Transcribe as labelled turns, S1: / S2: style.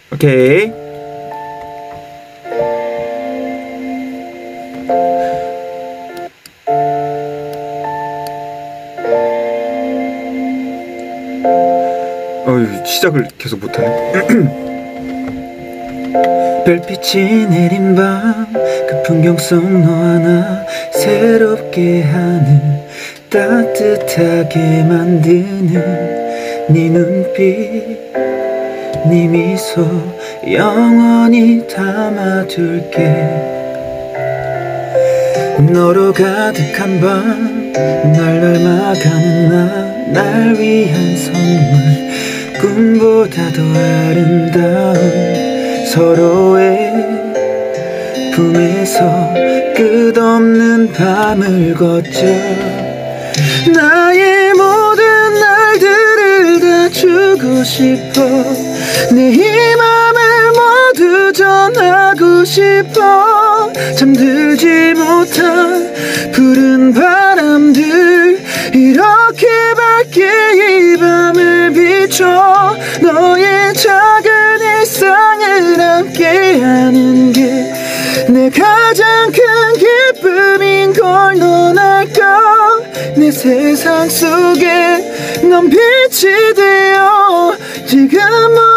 S1: 오케이. 시작을 계속 못하네. 별빛이 내린 밤, 그 풍경 속 너와 나 새롭게 하는, 따뜻하게 만드는 네 눈빛, 네 미소 영원히 담아둘게. 너로 가득한 밤, 날 닮아가는 날 위한 선물, 꿈보다 더 아름다운 서로의 품에서 끝없는 밤을 걷자. 나의 모든 날들을 다 주고 싶어. 내 이 맘을 모두 전하고 싶어. 잠들지 못한 푸른 바람들 이렇게 밝게 이 밤을 비춰. 너의 작은 일상을 함께하는 게 내 가장 큰 기쁨인 걸 넌 알까. 내 세상 속에 넌 빛이 되어 지금